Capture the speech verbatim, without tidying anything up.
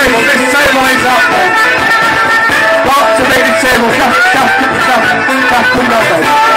table, this table is up. Lots of big table, shaft, shaft, shaft, shaft, come down, baby.